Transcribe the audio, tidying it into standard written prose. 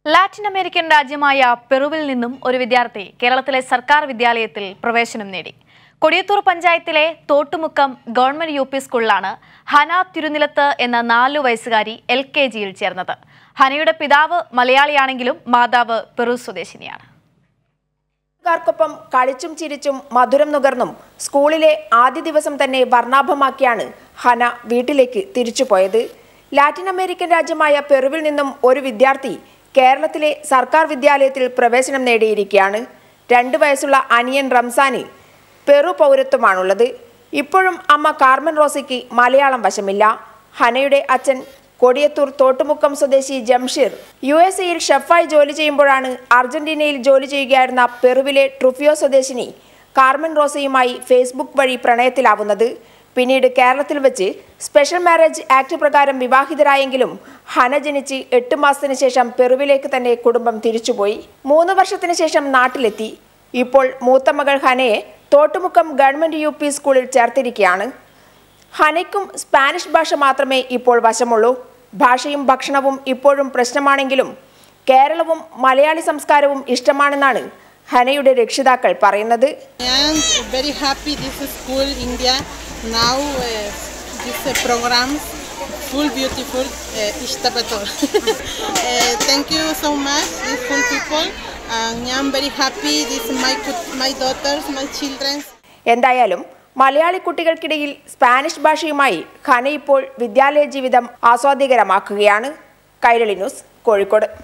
Latin American രാജ്യമായ പെറുവിൽ നിന്നും ഒരു വിദ്യാർത്ഥി കേരളത്തിലെ സർക്കാർ വിദ്യാലയത്തിൽ പ്രവേശനം നേടി. കൊടിയത്തൂർ പഞ്ചായത്തിലെ തോട്ടുമുക്കം ഗവൺമെന്റ് യുപി സ്കൂളിലാണ് ഹന തിരുനിലത്ത് എന്ന 4 വയസ്സുകാരി LKGയിൽ ചേർന്നത്. ഹനയുടെ പിതാവ് മലയാളിയാണെങ്കിലും മാതാവ് പെറു സ്വദേശിനിയാണ്. ൊപ്പം കളിച്ചും ചിരിച്ചും മധുരം നുകർന്നും സ്കൂളിലെ ആദ്യ ദിവസം തന്നെ വർണ്ണാഭമാക്കിയാണ് ഹന വീട്ടിലേക്ക് തിരിച്ചുപോയത്. ലാറ്റിൻ അമേരിക്കൻ രാജ്യമായ പെറുവിൽ നിന്നും ഒരു വിദ്യാർത്ഥി കേരളത്തിലെ സർക്കാർ വിദ്യാലയത്തിൽ പ്രവേശനം നേടിയിരിക്കുകയാണ്. 2 വയസ്സുള്ള അനിയൻ റംസാന് പെറു പൗരത്വമാണുള്ളത്. ഇപ്പോഴും അമ്മ കാർമൻ റോസിക്ക് മലയാളം വശമില്ല. ഹനയുടെ അച്ഛൻ കൊടിയത്തൂർ തോട്ടുമുക്കം സ്വദേശി ജംഷീർ USA-യിൽ ഷെഫായി ജോലി ചെയ്യുമ്പോഴാണ് അർജന്റീനയിൽ ജോലി ചെയ്യുകയായിരുന്ന പെറുവിലെ ട്രുഫിയോ സ്വദേശിനി കാർമൻ റോസയുമായി ഫേസ്ബുക്ക് വഴി പ്രണയത്തിലാവുന്നത്. പിന്നീട് കേരളത്തിൽ വെച്ച് സ്പെഷ്യൽ മാരേജ് ആക്ട് പ്രകാരം വിവാഹിതരായെങ്കിലും ഹന ജനിച്ച് 8 മാസത്തിന് ശേഷം പെറുവിലേക്ക് തന്നെ കുടുംബം തിരിച്ചുപോയി. 3 വർഷത്തിന് ശേഷം നാട്ടിലെത്തി. ഇപ്പോൾ മൂത്ത മകൾ ഹനയെ തോട്ടുമുക്കം ഗവൺമെന്റ് UP സ്കൂളിൽ ചേർത്തിരിക്കുകയാണ്. ഹനയ്ക്കും സ്പാനിഷ് ഭാഷ മാത്രമേ ഇപ്പോൾ വശമുള്ളൂ. ഭാഷയും ഭക്ഷണവും ഇപ്പോഴും പ്രശ്നമാണെങ്കിലും കേരളവും മലയാളി സംസ്കാരവും ഇഷ്ടമാണെന്നാണ് ഹനയുടെ രക്ഷിതാക്കൾ പറയുന്നത്. Full beautiful, ishtabator. Thank you so much, these full people. I'm very happy. This is my daughters, my children. എന്തായാലും മലയാളി കുട്ടികൾക്കിടയിൽ സ്പാനിഷ് ഭാഷയുമായി ഹന ഇപ്പോൾ വിദ്യാലയ ജീവിതം ആസ്വാദികരമാക്കുകയാണ്. കൈരളി ന്യൂസ്, കോഴിക്കോട്.